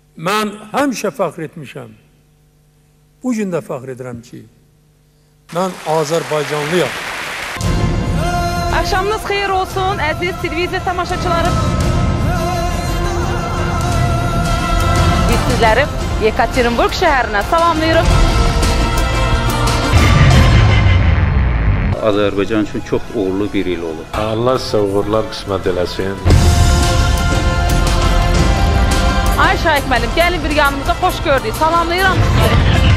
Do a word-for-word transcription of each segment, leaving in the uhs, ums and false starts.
Mən həmişə fəxr etmişəm. Bu gün də fəxr edirəm ki, mən Azərbaycanlıyam. Akşamınız xeyir olsun, əziz televiziya tamaşaçıları. Biz sizləri Yekaterinburg şəhərinə salamlayırıq. Azərbaycan üçün çox uğurlu bir il olur. Allah sizə uğurlar qismət eləsin. Ay Şahik müəllim, gəlin bir yanımıza xoş gördük. Salamlayıram sizi.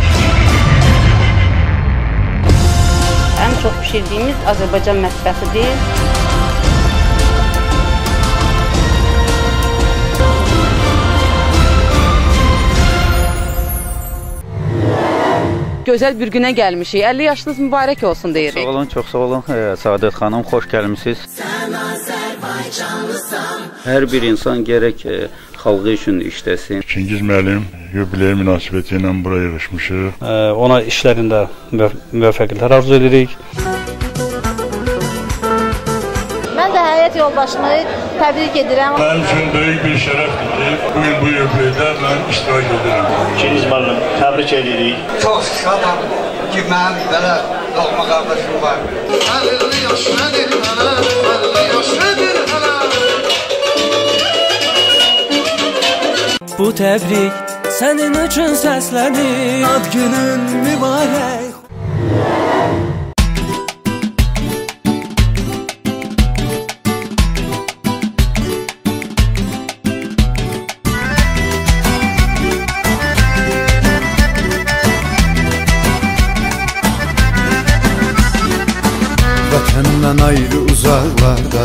Ən çox pişirdiyimiz Azərbaycan mətbəxidir. Gözəl bir günə gəlmişik. əlli yaşınız mübarək olsun deyirik. Sağ olun, çox sağ olun. Saadət xanım, xoş gəlmişsiniz. Sən Azərbaycanlısan. Hər bir insan gərək xalqı üçün işləsin. Çingiz müəllim yubileyi münasibəti ilə buraya yığışmışıq. Ona işlərində müvəffəqiyyətlər arzu edirik. Mən də həyat yoldaşımı təbrik edirəm. Mənim üçün böyük bir şərəfdir ki, bugün bu yubileydə mən iştirak edirəm. Çingiz müəllim, təbrik edirik. Çox şadam ki, mənim belə doğma qardaşım var. əlli yaş nədir hələ, əlli yaş nədir hələ. Bu təbrik sənin üçün səslənir. Ad günün mübarək. Vətəndən ayrı uzaqlarda,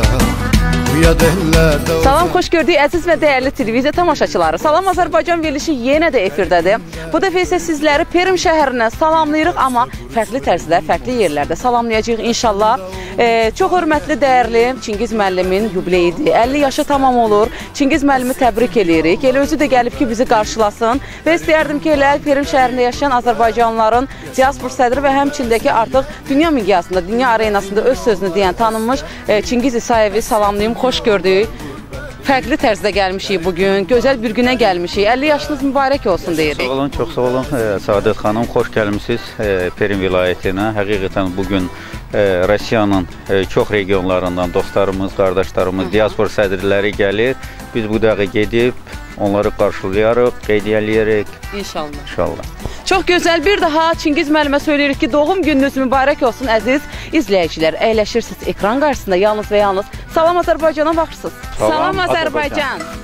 Salam, xoş gördük əziz və dəyərli televiziya tamaşaçıları. Salam Azərbaycan verilişi yenə də efirdədir. Bu dəfə isə sizləri Perm şəhərinə salamlayırıq, amma fərqli tərzdə, fərqli yerlərdə salamlayacağıq inşallah. Ee, çox hörmətli, dəyərli Çingiz müəllimin yubileyidir. əlli yaşı tamam olur. Çingiz müəllimi təbrik edirik. Elə özü də gəlib ki, bizi qarşılasın. Və istəyərdim ki, elə Perm şəhərində yaşayan Azərbaycanlıların diaspor sədri və həmçindəki artıq dünya miqyasında, dünya arenasında öz sözünü deyən tanınmış e, Çingiz İsayevi salamlayım. Xoş gördük. Fərqli tərzdə gəlmişik bugün. Gözəl bir günə gəlmişik. əlli yaşınız mübarək olsun deyirik. Sağ olun, çox sağ olun. Saadət xanım, xoş gəlmişsiniz Perm vilayətinə. Həqiqətən bugün Rusiyanın çox regionlarından dostlarımız, qardaşlarımız, diaspor sədrləri gəlir. Biz bu dəqiqə gedib onları qarşılayarıq, qeyd eləyərək. İnşallah. İnşallah. Çox gözəl. Bir daha Çingiz müəllimə söyləyirik ki, doğum gününüz mübarək olsun əziz izləyicilər. Əyləşirsiniz ekran qarşısında yalnız və yalnız Salam Azərbaycana baxırsınız. Salam, Salam Azərbaycan. Azərbaycan.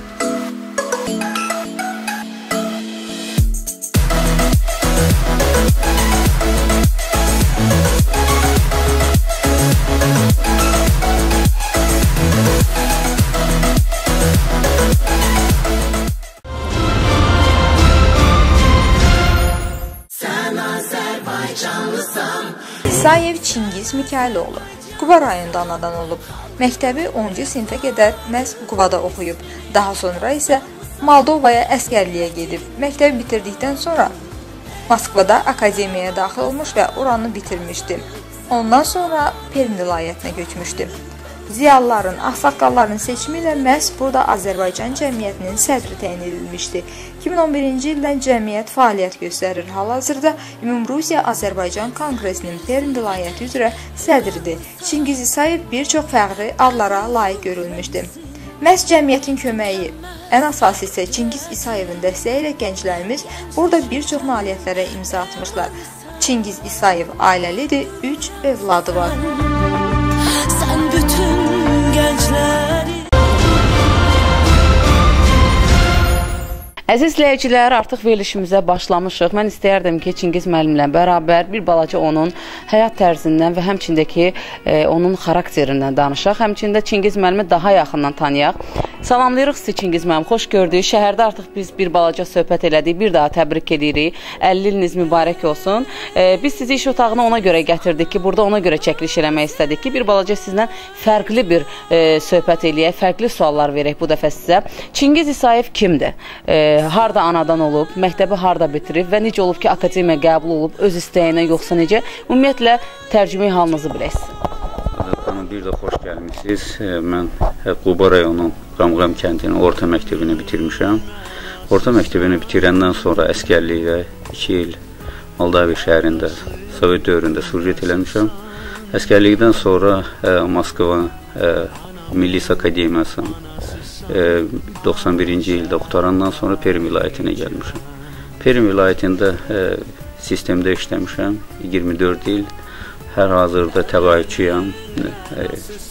İsayev Çingiz Mikayıloğlu Quba rayonunda anadan olub. Məktəbi onuncu sinifə qədər məhz Qubada oxuyub. Daha sonra isə Moldovaya əskərliyə gedib. Məktəbi bitirdikdən sonra Moskvada akademiyaya daxil olmuş və oranı bitirmişdi. Ondan sonra Perm vilayətinə köçmüşdü. Ziyalıların, ağsaqqalların seçimi ilə məhz burada Azərbaycan cəmiyyətinin sədri təyin edilmişdi. iki min on birinci ildən cəmiyyət fəaliyyət göstərir. Hal-hazırda Ümumrusiya Azərbaycan Konqresinin Perm vilayəti üzrə sədridir. Çingiz İsayev bir çox fəxri adlara layiq görülmüşdü. Məhz cəmiyyətin köməyi, ən əsası isə Çingiz İsayevin dəstəyi ilə gənclərimiz burada bir çox nailiyyətlərə imza atmışlar. Çingiz İsayev ailəlidir, üç övladı var. Sən bütün gəncləri Əziz izləyicilər, artıq verilişimizə başlamışıq. Mən istəyərdim ki, Çingiz müəllimlə bərabər bir balaca onun həyat tərzindən və həmçindəki e, onun xarakterindən danışaq. Həmçində Çingiz müəllimi daha yaxından tanıyaq. Salamlayırıq sizi Çingiz müəllim, xoş gördük. Şəhərdə artıq biz bir balaca söhbət elədik, bir daha təbrik edirik. əlli iliniz mübarək olsun. E, biz sizi iş otağına ona görə gətirdik ki, burada ona görə çəkiliş eləmək istədik ki, bir balaca sizlə fərqli bir e, söhbət eləyək, fərqli suallar verək bu dəfə sizə. Çingiz İsayev kimdir? E, harda anadan olub, məktəbi harda bitirib və necə olub ki, akademiya qəbul olub, öz istəyinə yoxsa necə? Ümumiyyətlə, tərcümə halınızı bilək. Xanım, bir də xoş gəlmişsiniz. Mən Quba rayonunun Qamqam kəndinin orta məktəbini bitirmişəm. Orta məktəbini bitirəndən sonra əskərliyə iki il Moldaviya şəhərində, Sovet dövründə surjet eləmişəm. Əskərlikdən sonra ə, Moskva ə, Millis Akademiyası ə, doxsan birinci ildə qutarandan sonra Perm vilayətinə gəlmişəm. Perm vilayətində ə, sistemdə işləmişəm iyirmi dörd il. Hər hazırda təqaüdçüyəm. Ə,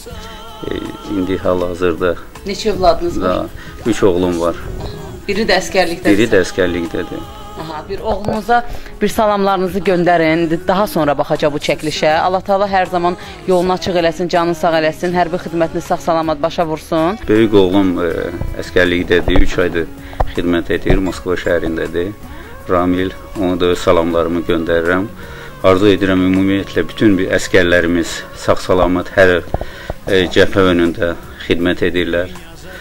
ə, indi hal-hazırda neçə övladınız var? Üç oğlum var. Biri də əskərlikdədir. Biri də əskərlikdədir. Aha, bir oğlunuza bir salamlarınızı göndərin. Daha sonra baxacaq bu çəkilişə. Allah Taala hər zaman yolunu açıq eləsin, canını sağ eləsin, hərbi xidmətini sağ-salamat başa vursun. Böyük oğlum ə, əskərlikdədir, üç aydır xidmət edir, Moskva şəhərindədir. Ramil, ona da öz salamlarımı göndərirəm. Arzu edirəm ümumiyyətlə bütün bir əskərlərimiz sağ-salamat hər ə, cəbhə önündə xidmət edirlər.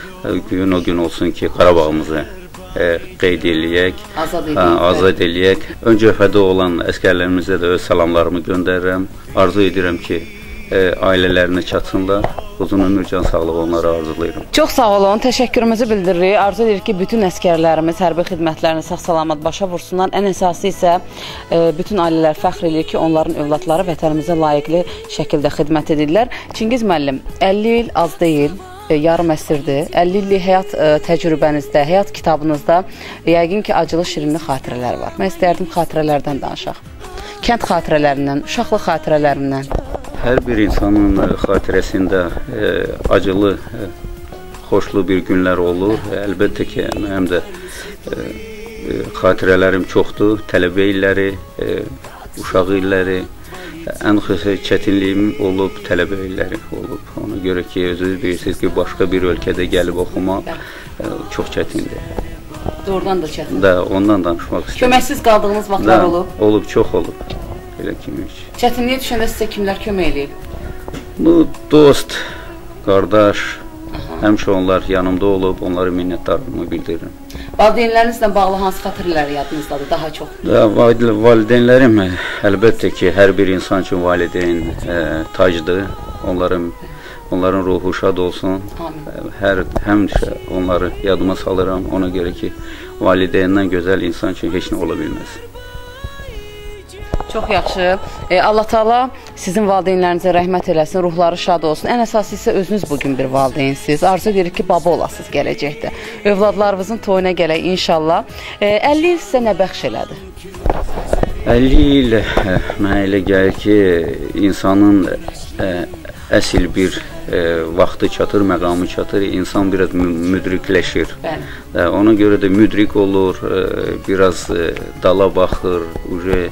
Gün o gün olsun ki, Qarabağımızı ə, qeyd eləyək, azad eləyək. Ə, azad eləyək. Ön cəbhədə olan əskərlərimizə də öz salamlarımı göndərirəm. Arzu edirəm ki, ə, ailələrinə çatsınlar. Uzun ömür, can sağlığı onlara arzulayıram. Çox sağ olun, təşəkkürümüzü bildiririk. Arzu edirik ki, bütün əskərlərimiz hərbi xidmətlərini sağ-salamat başa vursunlar. Ən əsası isə ə, bütün ailələr fəxr edir ki, onların övladları vətənimizə layiqli şəkildə xidmət edirlər. Çingiz müəllim, əlli il az deyil. Yarım əsrdir. əlli illik həyat ə, təcrübənizdə, həyat kitabınızda yəqin ki, acılı şirinli xatirələr var. Mən istərdim xatirələrdən danışaq. Kənd xatirələrindən, uşaqlıq xatirələrindən. Hər bir insanın xatirəsində ə, acılı, ə, xoşlu bir günlər olur. Əlbəttə ki, mənim də ə, xatirələrim çoxdur. Tələbə illəri, ə, uşaq illəri. Ən xüsusi çətinliyim olub, tələbə illəri olub. Ona görə ki, özünüz bilirsiniz ki, başqa bir ölkədə gəlib oxumaq ə, çox çətindir. Doğrudan da çətindir. Da, ondan danışmaq istəyirəm. Köməksiz qaldığınız vaxtlar da, olub? Olub, çox olub. Elə kimi heç. Çətinliyə düşəndə sizə kimlər kömək eləyib? Bu, dost, qardaş, aha, həmişə onlar yanımda olub, onları minnətdarlığımı bildirirəm. Valideynlərinizlə bağlı hansı xatirələr yadınızdadır daha çox? Da, valideynlərim əlbəttə ki, hər bir insan üçün valideyn ə, tacdır. Onların, onların ruhu şad olsun. Amin. Hər, həmişə onları yadıma salıram. Ona görə ki, valideyndən gözəl insan üçün heç nə ola bilməz. Çox yaxşı. E, Allah Taala sizin valideynlərinizə rəhmət eləsin, ruhları şad olsun. Ən əsası isə özünüz bugün bir valideynsiniz. Arzu edirik ki, baba olasınız gələcəkdə. Övladlarınızın toyuna gələk inşallah. E, əlli il sizə nə bəxş elədi? əlli il ə, mənə elə gəlir ki, insanın ə, əsl bir ə, vaxtı çatır, məqamı çatır, insan biraz müdrikləşir. Ə, ona görə də müdrik olur, ə, biraz ə, dala baxır, uje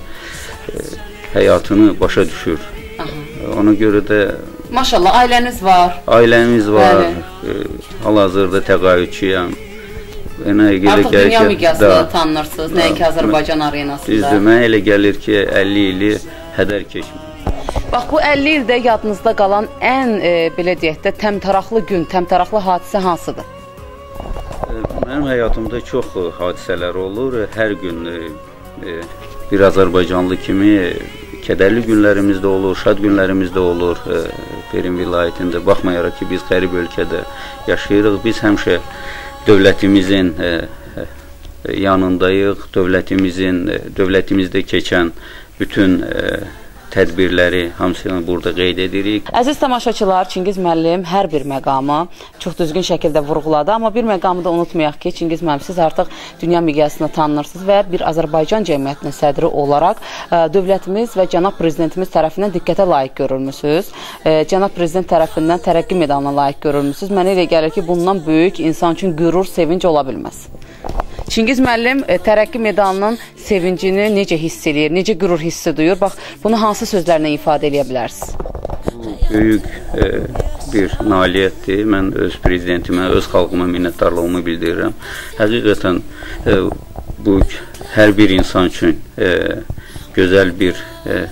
həyatını başa düşür. Aha. Ona görə də maşallah ailəniz var. Ailəmiz var. E, hal-hazırda təqaüdçüyəm. Artıq dünya miqyasında tanınırsınız, nəinki Azərbaycan arenasında. Düzdür, mənə elə gəlir ki, əlli ili hədər keçmir. Bax, bu əlli ildə yadınızda qalan ən, e, belə deyək də, təmtəraqlı gün, təmtəraqlı hadisə hansıdır? E, mənim həyatımda çox hadisələr olur. Hər gün e, bir Azərbaycanlı kimi kədərli günlərimiz də olur, şad günlərimiz də olur e, Perm vilayətində. Baxmayaraq ki, biz qərib ölkədə yaşayırıq, biz həmişə dövlətimizin e, e, yanındayıq, dövlətimizin, e, dövlətimizdə keçən bütün e, tədbirləri hamısını burada qeyd edirik. Əziz tamaşaçılar, Çingiz müəllim hər bir məqamı çox düzgün şəkildə vurğuladı, amma bir məqamı da unutmayaq ki, Çingiz müəllim, siz artıq dünya miqyasında tanınırsınız və bir Azərbaycan cəmiyyətinin sədri olaraq ə, dövlətimiz və cənab prezidentimiz tərəfindən diqqətə layiq görülmüsünüz. Ə, cənab prezident tərəfindən tərəqqi medalına layiq görülmüsünüz. Mənə elə gəlir ki, bundan böyük insan üçün qürur, sevinc ola bilməz. Çingiz müəllim tərəqqi medalının sevincini necə hiss edir, necə qürur hissi duyur? Bax, bunu hansı sözlərlə ifadə edə bilərsiniz? Bu böyük e, bir nailiyyətdir. Mən öz prezidentimə, öz xalqıma minnətdarlığımı bildirirəm. Həqiqətən e, bu hər bir insan üçün e, gözəl bir e,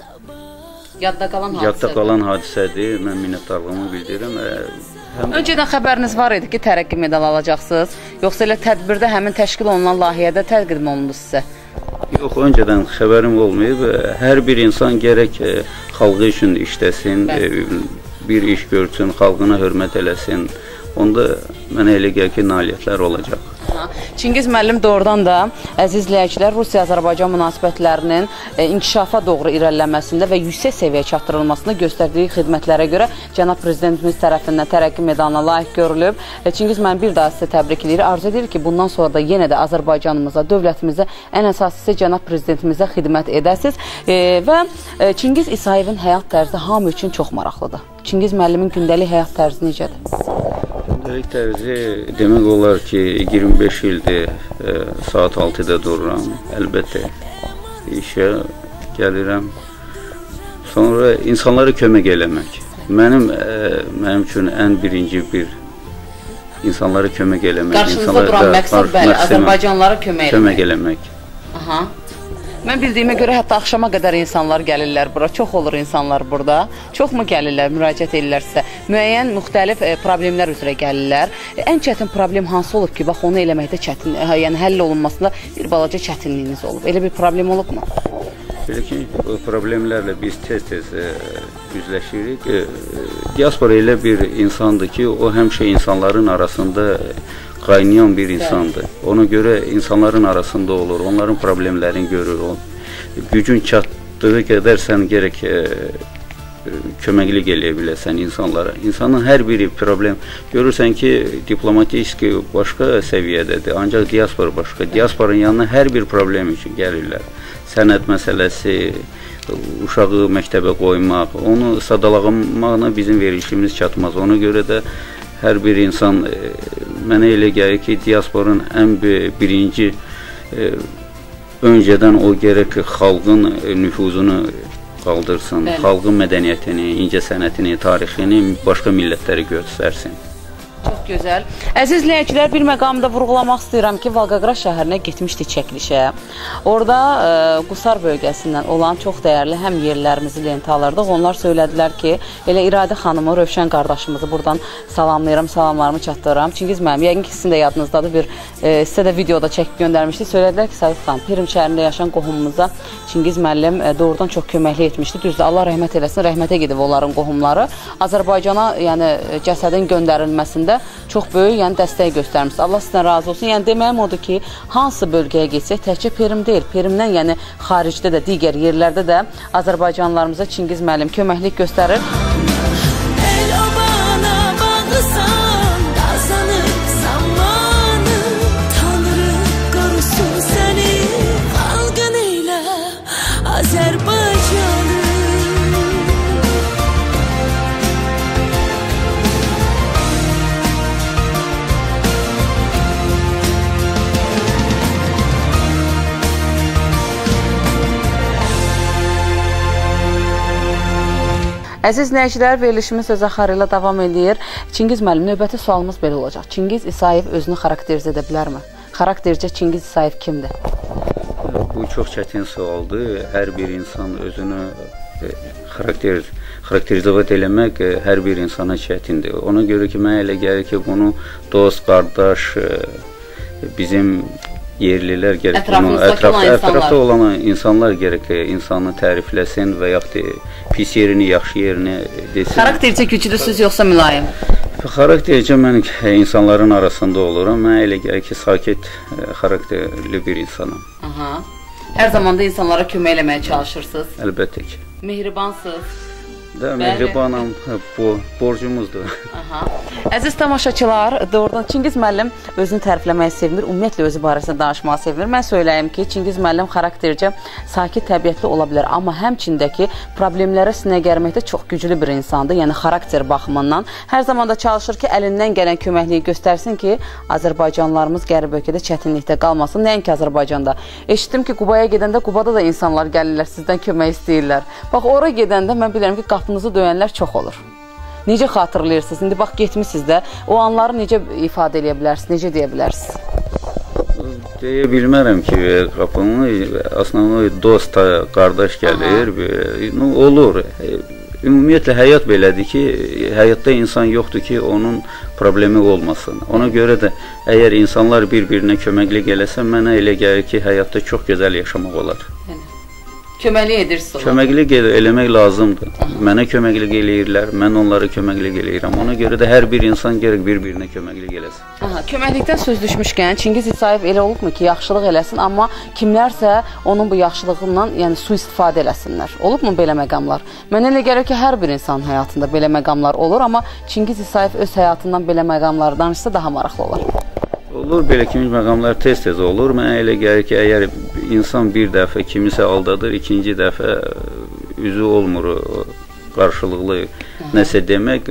yadda qalan hadisədir. Yadda qalan hadisədir. Mən minnətdarlığımı bildirirəm. E, Həm... Öncədən xəbəriniz var idi ki, tərəqqi medal alacaqsınız, yoxsa elə tədbirdə həmin təşkil olunan layihədə təqdim olundu sizə? Yox, öncədən xəbərim olmayıb. Hər bir insan gərək e, xalqı üçün işləsin, e, bir iş görsün, xalqına hörmət eləsin. Onda mənə elə gəlir ki, nailiyyətlər olacaq. Çingiz müəllim doğrudan da əziz izləyicilər Rusiya-Azərbaycan münasibətlərinin e, inkişafa doğru irəliləməsində və yüksək səviyyə çatdırılmasında göstərdiyi xidmətlərə görə cənab prezidentimiz tərəfindən tərəqqi medalına layiq görülüb. E, Çingiz müəllim bir daha sizə təbrik edir. Arzu edir ki, bundan sonra da yenə də Azərbaycanımıza, dövlətimizə, ən əsaslısı cənab prezidentimizə xidmət edəsiniz. E, və e, Çingiz İsayevin həyat tərzi hamı üçün çox maraqlıdır. Çingiz müəllimin gündəlik həyat tərzi necədir? Gündəlik tərzi demək olar ki, iyirmi beş ildir e, saat altıda dururam. Əlbəttə işə gəlirəm. Sonra insanlara kömək eləmək. Mənim e, mənim üçün ən birinci bir insanlara kömək eləmək. Qarşınızda duran məqsəd bəli, Azərbaycanlara kömək eləmək. Kömək eləmək. Aha. Mən bildiyimə görə hətta axşama qədər insanlar gəlirlər bura. Çox olur insanlar burada. Çox mu gəlirlər, müraciət edirlər sizə? Müəyyən, müxtəlif e, problemlər üzrə gəlirlər. E, ən çətin problem hansı olub ki, bax onu eləməkdə çətin, e, yəni həll olunmasında bir balaca çətinliyiniz olub? Elə bir problem olubmu? Belə ki, o problemlərlə biz tez-tez e, üzləşirik. E, diaspora elə bir insandır ki, o həmişə insanların arasında qaynayan bir insandır. Ona görə insanların arasında olur, onların problemlərini görür. O, gücün çatdığı qədər sən gərək e, köməklik eləyə biləsən insanlara. İnsanın hər biri problem. Görürsən ki, diplomatik başqa səviyyədədir, ancaq diaspora başqa. Diasporanın yanına hər bir problem üçün gəlirlər. Sənəd məsələsi, uşağı məktəbə qoymaq, onu sadalağmaqla bizim verilişimiz çatmaz. Ona görə də hər bir insan, e, mənə elə gəlir ki, diasporun ən birinci e, öncədən o gərək xalqın nüfuzunu qaldırsın, bəli, xalqın mədəniyyətini, incəsənətini, tarixini başqa millətlərə göstərsin. Çox gözəl. Əziz izləyicilər, bir məqamda vurğulamaq istəyirəm ki, Volqoqrad şəhərinə getmişdik çəkilişə. Orada e, Qusar bölgəsindən olan çox dəyərli həm yerlərimizi lentə alırdıq. Onlar söylədilər ki, elə İradə xanımı, Rövşən qardaşımızı buradan salamlayıram, salamlarımı çatdırıram. Çingiz müəllim, yəqin ki, sizin də yadınızdadır, bir e, sizə də videoda çəkib göndərmişdik. Söylədilər ki, Sayıq xan, Pirim şəhərində yaşayan qohumumuza Çingiz müəllim e, doğrudan çox köməkli etmişdi. Düzdür, Allah rəhmət eləsin, rəhmətə gedib onların qohumları. Azərbaycana, yəni cəsədin göndərilməsində çox böyük, yəni dəstək göstərmişsiniz. Allah sizdən razı olsun. Yəni deməyim odur ki, hansı bölgəyə getsək, təkcə Perim deyil, Perimdən, yəni xaricdə də, digər yerlərdə də Azərbaycanlılarımıza Çingiz müəllim köməklik göstərir. Əziz izləyicilər, verilişimiz söz axarı ilə davam edir. Çingiz müəllim, növbəti sualımız belə olacaq. Çingiz İsayev özünü xarakterizə edə bilərmi? Xaraktercə Çingiz İsayev kimdir? Bu çox çətin sualdır. Hər bir insan özünü xarakter, xarakterizə eləmək hər bir insana çətindir. Ona görə ki, mənə elə gəlir ki, bunu dost, qardaş, bizim yerlilər gərək bunu, ətrafda, ətrafda olan insanlar gərək insanı tərifləsin və yaxud pis yerini, yaxşı yerini desin. Xaraktercə güclüsüz yoxsa mülayim? Xaraktercə mən insanların arasında oluram. Mənə elə gəlir ki, sakit xarakterli bir insanım. Aha. Hər zamanda insanlara kömək eləməyə çalışırsınız? Əlbəttə ki. Mehribansınız? Da, mehribanam, bu borcumuzdur. Aha. Əziz tamaşaçılar, doğrudan Çingiz müəllim özünü tərifləməyi sevmir, ümumiyyətlə özü barəsində danışmağı sevmir. Mən söyləyim ki, Çingiz müəllim xaraktercə sakit, təbiətli ola bilər, amma həmçindəki problemlərə sinə gərməkdə çox güclü bir insandır, yəni xarakter baxımından. Hər zaman da çalışır ki, əlindən gələn köməkliyi göstərsin ki, Azərbaycanlılarımız qərib ölkədə çətinlikdə qalmasın. Nəinki Azərbaycanda. Eşitdim ki, Qubaya gedəndə Qubada da insanlar gəlirlər, sizdən kömək istəyirlər. Bax, ora gedəndə mən bilirəm ki, qapınızı döyənlər çox olur. Necə xatırlayırsınız? İndi bax, getmişsiniz də, o anları necə ifadə edə bilərsiniz, necə deyə bilərsiniz? Deyə bilmərəm ki, qapını, aslında dost, qardaş gəlir, no, olur. Ümumiyyətlə, həyat belədir ki, həyatda insan yoxdur ki, onun problemi olmasın. Ona görə də, əgər insanlar bir-birinə köməklik eləsə, mənə elə gəlir ki, həyatda çox gözəl yaşamaq olar. köməklik edirsiniz. Köməklik eləmək lazımdır. Mənə köməklik eləyirlər, mən onlara köməklik eləyirəm. Ona görə də hər bir insan gərək bir-birinə köməklik eləsin. Aha, köməklikdən söz düşmüşkən, Çingiz İsayev elə olubmu ki, yaxşılıq eləsin, amma kimlərsə onun bu yaxşılığından, yəni sui-istifadə eləsinlər. Olubmu belə məqamlar? Mənə elə gəlir ki, hər bir insanın həyatında belə məqamlar olur, amma Çingiz İsayev öz həyatından belə məqamları danışsa daha maraqlı olar. Olur, belə kimi məqamlar tez-tez olur. Mənə elə gəlir ki, əgər insan bir dəfə kimisə aldadır, ikinci dəfə üzü olmur, qarşılıqlı nəsə demək,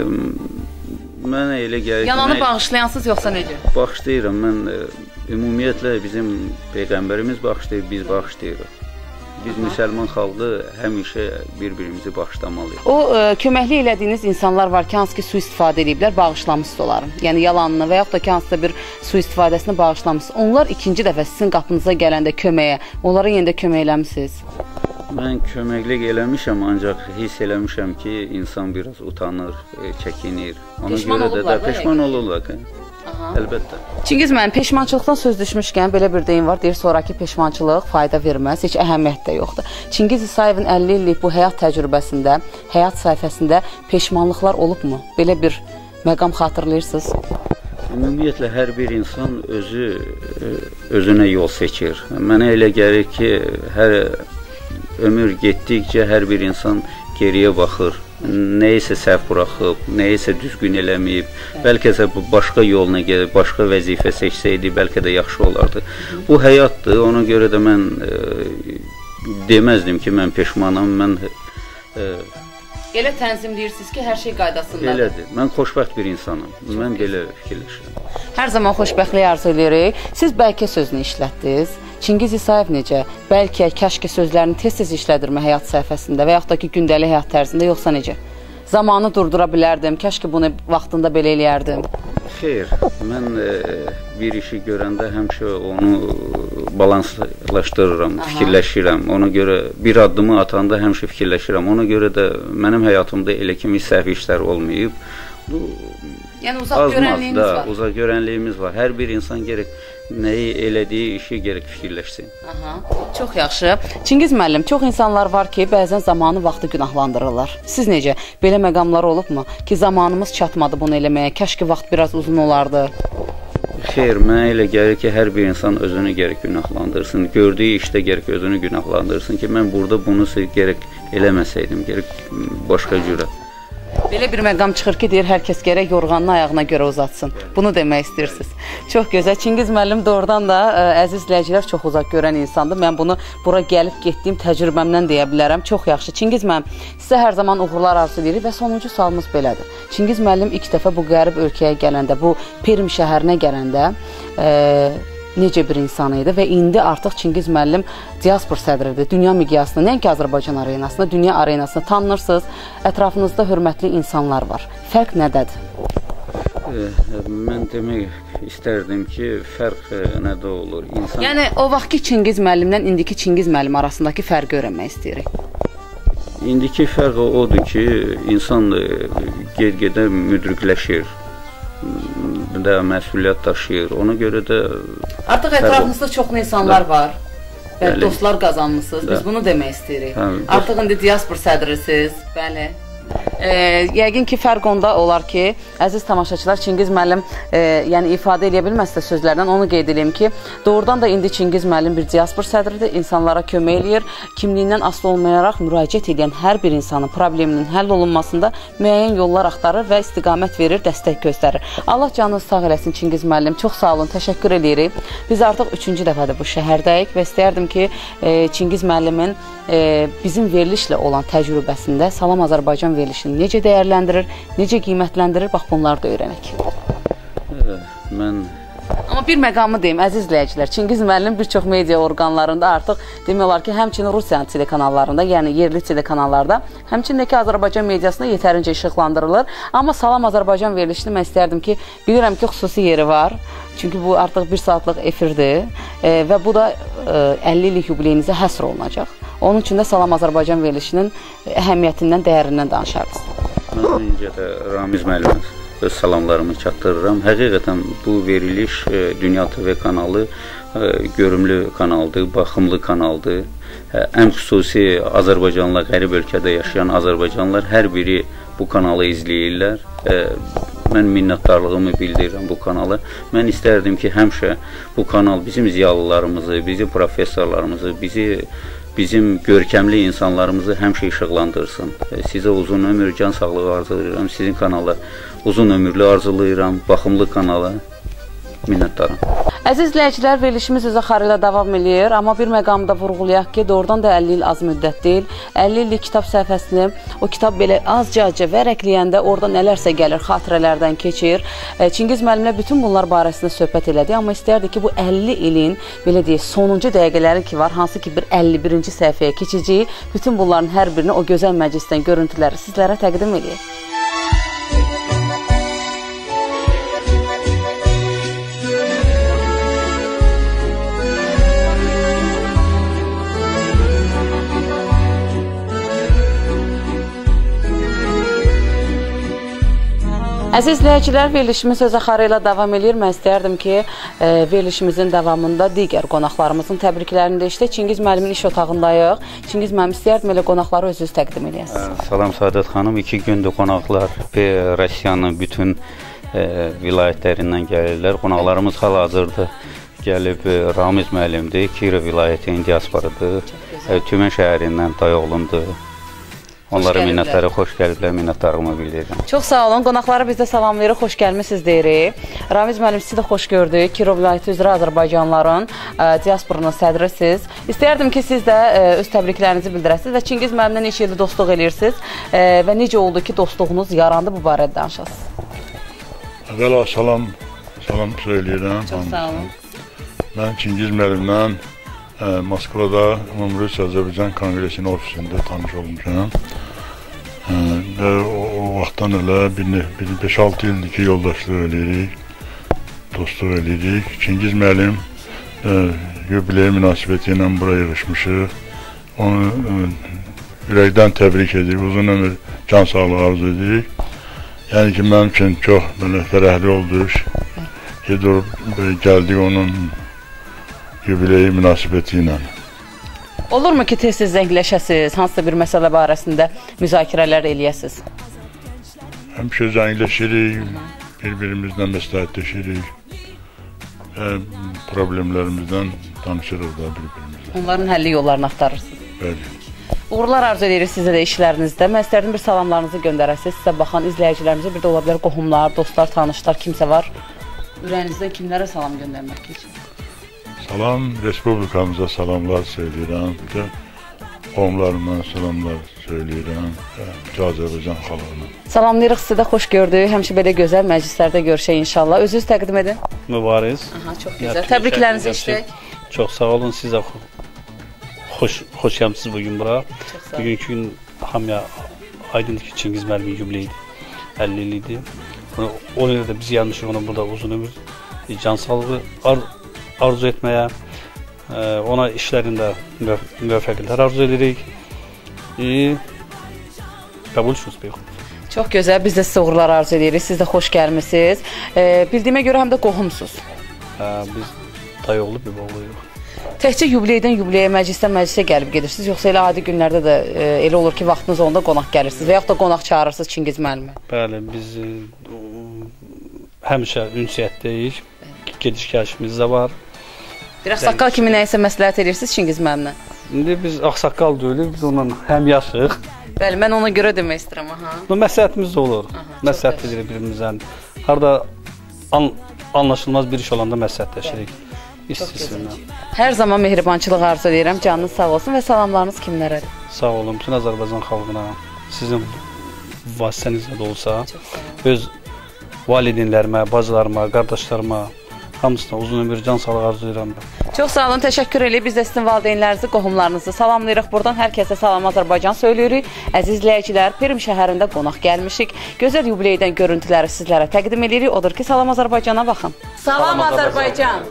mənə elə gəlir ki... Yalanı bağışlayansınız, yoxsa necə? Bağışlayıram, mən ümumiyyətlə bizim Peyğəmbərimiz bağışlayır, biz bağışlayırıq. Biz müsəlman xalqı həmişə bir-birimizi bağışlamalıyıq. O, ə, köməklik elədiyiniz insanlar var ki, hansı ki, sui-istifadə ediblər, bağışlamışsınız onların. Yəni, yalanını və yaxud da ki, hansısa bir sui-istifadəsini bağışlamışsınız. Onlar ikinci dəfə sizin qapınıza gələndə köməyə, onlara yenə də kömək eləmişsiniz? Mən köməklik eləmişəm, ancaq hiss eləmişəm ki, insan biraz utanır, çəkinir. Ona peşman görə olublar, də, də peşman olurlar. Aha. Əlbəttə. Çingiz müəllim, peşmançılıqdan söz düşmüşkən belə bir deyim var, deyir sonraki peşmançılıq fayda verməz, heç əhəmiyyət də yoxdur. Çingiz İsayevin əlli illik bu həyat təcrübəsində, həyat səhifəsində peşmanlıqlar olubmu? Belə bir məqam xatırlayırsınız? Ümumiyyətlə, hər bir insan özü, özünə yol seçir. Mənə elə gəlir ki, hər ömür getdikcə hər bir insan geriyə baxır. Nəyisə səhv buraxıb, nəyisə düzgün eləməyib, bəlkə də başqa yoluna gedib, başqa vəzifə seçsəydi, bəlkə də yaxşı olardı. Bu həyatdır, ona görə də mən e, deməzdim ki, mən peşmanam, mən... E, Elə tənzimləyirsiniz ki, hər şey qaydasındadır. Elədir, mən xoşbəxt bir insanam, Çox mən belə fikirləşirəm. Hər zaman xoşbəxtlik arzu edirik. Siz bəlkə sözünü işlətdiniz. Çingiz İsayev necə? Bəlkə, kəşki sözlərini tez-tez işlədirmə həyat səhifəsində və yaxud da ki, gündəlik həyat tərzində, yoxsa necə? Zamanı durdura bilərdim, kəşki bunu vaxtında belə eləyərdim. Xeyr, mən e, bir işi görəndə həmişə onu balanslaşdırıram, Aha. fikirləşirəm. Ona görə bir addımı atanda həmişə fikirləşirəm. Ona görə də mənim həyatımda elə kimi səhv işlər olmayıb. Bu, yəni uzaq görənliyiniz da, var. Uzaq görənliyimiz var. Hər bir insan gerək nəyi elədiyi işi gerək fikirləşsin. Aha, çox yaxşı. Çingiz müəllim, çox insanlar var ki, bəzən zamanı vaxtı günahlandırırlar. Siz necə? Belə məqamlar olubmu? Ki, zamanımız çatmadı bunu eləməyə, kəşki vaxt biraz uzun olardı. Xeyr, mənə elə gəlir ki, hər bir insan özünü gərək günahlandırsın. Gördüyü işdə gərək özünü günahlandırsın ki, mən burada bunu gərək eləməsəydim, gərək başqa cürə. Belə bir məqam çıxır ki, deyir, hər kəs gərək yorğanını ayağına görə uzatsın. Bunu demək istəyirsiniz. Çox gözəl. Çingiz müəllim doğrudan da ə, əziz izləyicilər çox uzaq görən insandır. Mən bunu bura gəlib getdiyim təcrübəmdən deyə bilərəm. Çox yaxşı. Çingiz müəllim, sizə hər zaman uğurlar arzu edirik və sonuncu sualımız belədir. Çingiz müəllim ilk dəfə bu qərib ölkəyə gələndə, bu Perm şəhərinə gələndə ə, necə bir insan idi və indi artıq Çingiz müəllim diaspor sədridir. Dünya miqyasında, nəinki Azərbaycan arenasında, dünya arenasında tanınırsınız. Ətrafınızda hörmətli insanlar var. Fərq nədədir? E, mən demək istərdim ki, fərq e, nədə olur? İnsan... Yəni, o vaxtki Çingiz müəllimdən indiki Çingiz müəllim arasındakı fərqi öyrənmək istəyirik. İndiki fərq odur ki, insan ged-gedə müdrikləşir. də məsuliyyət daşıyır. Ona görə də artıq ətrafınızda çoxlu insanlar da. var. Və bəli. Dostlar qazanmısınız. Biz da. bunu demək istəyirik. Hə, artıq indi diaspor sədrisiniz. Bəli. E, yəqin ki, fərq onda olar ki, əziz tamaşaçılar, Çingiz müəllim e, yəni ifadə edə bilməzsə sözlərdən onu qeyd edeyim ki, doğrudan da indi Çingiz müəllim bir diaspor sədridir, insanlara kömək eləyir, kimliyindən asılı olmayaraq müraciət edən hər bir insanın probleminin həll olunmasında müəyyən yollar axtarır və istiqamət verir, dəstək göstərir. Allah canınız sağ eləsin Çingiz müəllim, çox sağ olun, təşəkkür edirik. Biz artıq üçüncü dəfədir bu şəhərdəyik və istəyərdim ki, e, Çingiz müəllimin e, bizim verilişlə olan təcrübəsində Salam Azərbaycan verilişini necə dəyərləndirir, necə qiymətləndirir, bax bunları da öyrənək. Mən... Amma bir məqamı deyim, əziz izləyicilər, Çingiz müəllim bir çox media orqanlarında artıq demək olar ki, həmçinin Rusiyanın telekanallarında, yəni yerli telekanallarda, həmçinin ki, Azərbaycan mediasında yetərincə işıqlandırılır. Amma Salam Azərbaycan verilişini mən istərdim ki, bilirəm ki, xüsusi yeri var. Çünki bu artıq bir saatlıq efirdir e, və bu da e, əlli illik yubileyinizə həsr olunacaq. Onun üçün də Salam Azərbaycan verilişinin əhəmiyyətindən, dəyərindən danışarız. Mən öncə də Ramiz müəllimə öz salamlarımı çatdırıram. Həqiqətən bu veriliş Dünya T V kanalı görümlü kanaldır, baxımlı kanaldır. Ən xüsusi Azərbaycanlılar, qərib ölkədə yaşayan Azərbaycanlılar hər biri bu kanalı izləyirlər. Mən minnətdarlığımı bildirirəm bu kanala. Mən istərdim ki, həmişə bu kanal bizim ziyalılarımızı, bizim professorlarımızı, bizi bizim görkəmli insanlarımızı həmişə işıqlandırsın. Sizə uzun ömür, can sağlığı arzulayıram. Sizin kanala uzun ömürlü arzulayıram, baxımlı kanala. Minnətdaram. Əziz izləyicilər, verilişimiz öz axarı ilə davam edir, amma bir məqamda vurğulayaq ki, doğrudan da əlli il az müddət deyil. əlli illik kitab səhifəsini, o kitab belə azca-azca vərəqləyəndə orada nələrsə gəlir, xatirələrdən keçir. Çingiz müəllimlə bütün bunlar barəsində söhbət elədi, amma istərdi ki, bu əlli ilin, belə deyək, sonuncu dəqiqələri ki var, hansı ki, bir əlli birinci səhifəyə keçəcək, bütün bunların hər birini o gözəl məclisdən görüntüləri sizlərə təqdim edək. Əziz izləyicilər, verilişimiz öz axarı ilə davam edir. Mən istəyərdim ki, e, verilişimizin davamında digər qonaqlarımızın təbriklərini də işdə Çingiz müəllimin iş otağındayıq. Çingiz müəllim, istəyərdim elə qonaqları özünüz təqdim edəsiniz. Salam Saadət xanım, iki gündür qonaqlar Rusiyanın bütün e, vilayətlərindən gəlirlər. Qonaqlarımız hal-hazırda gəlib Ramiz müəllimdir, Kirov vilayətinin diasporudur, e, Tümən şəhərindən dayıoğlumdur. Onlara minnətləri, xoş gəliblər, minnətdarlığımı bildirirəm. Çox sağ olun, qonaqları biz də salamlayırıq, xoş gəlmisiniz deyirik. Ramiz müəllim, sizi də xoş gördük. Kirov vilayəti üzrə Azərbaycanlıların e, diasporunun sədrisiniz. İstəyərdim ki, siz də e, öz təbriklərinizi bildirəsiniz və Çingiz müəllimlə neçə ildir dostluq edirsiniz e, və necə oldu ki, dostluğunuz yarandı, bu barədə danışasınız. Əvvəla salam, salam söyləyirəm. Çox sağ olun. Mən Çingiz müəllimlə e, Moskvada Umum-Rusiya Azərbaycan Konqresinin ofisində tanış olmuşam. E, və o, o vaxtdan elə bir beş altı ildir ki, yoldaşlıq edirik, dostluq edirik. Çingiz müəllim e, yubiley münasibəti ilə bura yığışmışıq. Onu e, ürəkdən təbrik edirik, uzun ömür can sağlığı arzu edirik. Yəni ki, mənim üçün çox belə fərəhli oldu ki, durub gəldik onun yubileyi münasibəti ilə. Olurmu ki, tez-tez zəngləşəsiniz, hansısa bir məsələ barəsində müzakirələr eləyəsiniz? Həmişə zəngləşirik, bir-birimizlə məsləhətləşirik, problemlərimizdən danışırıq da bir-birimizlə. Onların həlli yollarını axtarırsınız. Bəli. Uğurlar arzu edirik sizə də işlərinizdə. Mən istərdim bir salamlarınızı göndərəsiniz. Sizə baxan izləyicilərimizə bir də ola bilər qohumlar, dostlar, tanışlar, kimsə var. Ürəyinizdən kimlərə salam göndərmək üçün? Salam, Respublikamıza salamlar söyləyirəm. Bir də qohumlarıma salamlar söyləyirəm. Bütün Azərbaycan xalqına. Salamlayırıq, sizə də xoş gördük. Həmişə belə gözəl məclislərdə görüşək inşallah. Özünüz təqdim edin. Mübariz. Aha, çox gözəl. Təbriklərinizi işləyək. Çox sağ olun, sizə xoş xoş gəlmisiniz bugün bura. Bugünkü gün hamıya aydındır ki, Çingiz müəllimin yubileyidir. əlli il idi. O yerdə biz gəlmişik ona burada uzun ömür can sağlığı ar arzu etməyə, ona işlərində müvəffəqiyyətlər arzu edirik. Qəbulsunuz beyxud. Çox gözəl, biz də sizə uğurlar arzu edirik. Siz də xoş gəlmisiniz. Bildiyimə görə həm də qohumsuz. Biz dayıoğlu bir oğluyuq. Təkcə yubileydən yubileyə, məclisdən məclisə gəlib gedirsiniz, yoxsa elə adi günlərdə də e, elə olur ki, vaxtınız onda qonaq gəlirsiniz və yaxud da qonaq çağırırsınız Çingiz müəllimi? Bəli, biz e, həmişə ünsiyyətdəyik, gediş-gəlişimiz də var. Bir ağsaqqal kimi nəyisə məsləhət edirsiniz Çingiz müəllimlə? İndi biz ağsaqqal deyilik, biz onunla həm yaşıq. Bəli, mən ona görə demək istəyirəm. Aha. Məsləhətimiz də olur, məsləhət edirik birimizdən. Harada an, anlaşılmaz bir iş olanda məsləhətləşirik. Hər zaman mehribançılıq arzu edirəm. Canınız sağ olsun və salamlarınız kimlərədir? Sağ olun, bütün Azərbaycan xalqına, sizin vasitənizlə də olsa, öz valideynlərimə, bacılarıma, qardaşlarıma, hamısına uzun ömür, can sağlığı arzu edirəm. Çox sağ olun, təşəkkür edirik. Biz də sizin valideynlərinizi, qohumlarınızı salamlayırıq. Buradan hər kəsə salam Azərbaycan söyləyirik. Əziz izləyicilər, Perim şəhərində qonaq gəlmişik. Gözəl yubileydən görüntüləri sizlərə təqdim edirik. Odur ki, salam Azərbaycana baxın. Salam, salam Azərbaycan.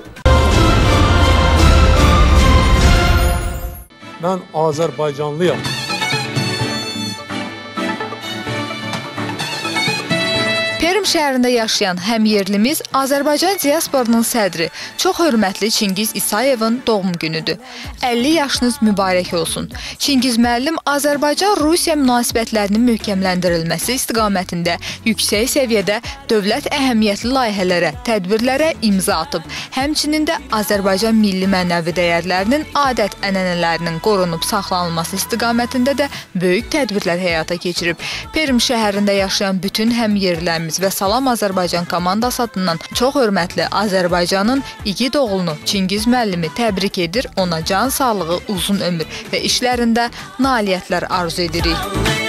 Mən Azərbaycanlıyam. Perim Perm şəhərində yaşayan həmyerlimiz Azərbaycan diasporunun sədri, çox hörmətli Çingiz İsayevin doğum günüdür. əlli yaşınız mübarək olsun. Çingiz müəllim Azərbaycan-Rusiya münasibətlərinin möhkəmləndirilməsi istiqamətində yüksək səviyyədə dövlət əhəmiyyətli layihələrə, tədbirlərə imza atıb. Həmçinin də Azərbaycan milli mənəvi dəyərlərinin, adət-ənənələrinin qorunub saxlanılması istiqamətində də böyük tədbirlər həyata keçirib. Perm şəhərində yaşayan bütün həmyerlilərimiz və Salam Azərbaycan komandası adından çox hörmətli Azərbaycanın igid oğlunu Çingiz müəllimi təbrik edir, ona can sağlığı, uzun ömür və işlərində nailiyyətlər arzu edirik.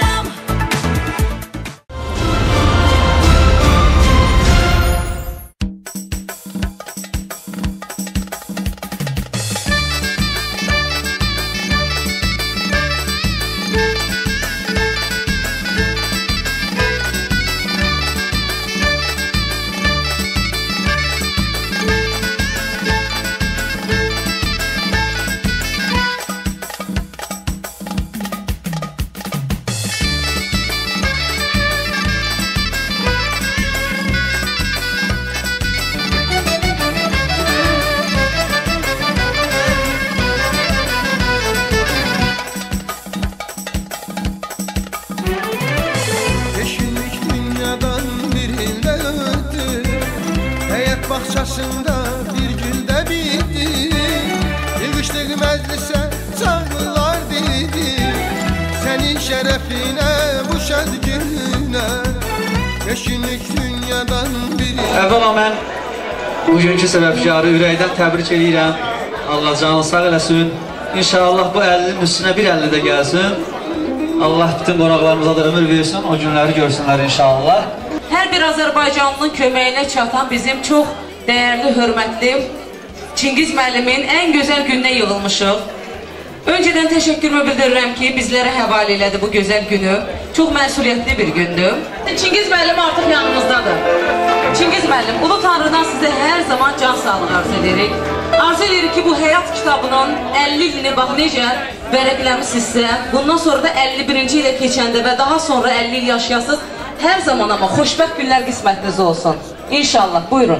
Bahçasında bir günde bitti. Yığıştık meclise çağrılar dedi. Senin şerefine bu şad gününe beş günlük dünyadan biri. Əvvəla mən bugünkü səbəbkarı ürəkdən təbrik edirəm. Allah canı sağ eləsin. İnşallah bu əlinin üstünə bir əlli də gəlsin. Allah bütün qonaqlarımıza da ömür versin, o günləri görsünlər inşallah. Hər bir Azərbaycanlının köməyinə çatan bizim çox dəyərli, hörmətli Çingiz müəllimin ən gözəl gününə yığılmışıq. Öncədən təşəkkürümü bildirirəm ki, bizlərə həvalə elədi bu gözəl günü. Çox məsuliyyətli bir gündür. Çingiz müəllim artıq yanımızdadır. Çingiz müəllim, Ulu Tanrıdan sizə hər zaman can sağlığı arzu edirik. Arzu edirik ki, bu həyat kitabının əlli ilini bax necə vərəqləmişsizsə, bundan sonra da əlli birinci ilə keçəndə və daha sonra əlli il yaşayasınız, hər zaman amma xoşbəxt günlər qismətiniz olsun. İnşallah, buyurun.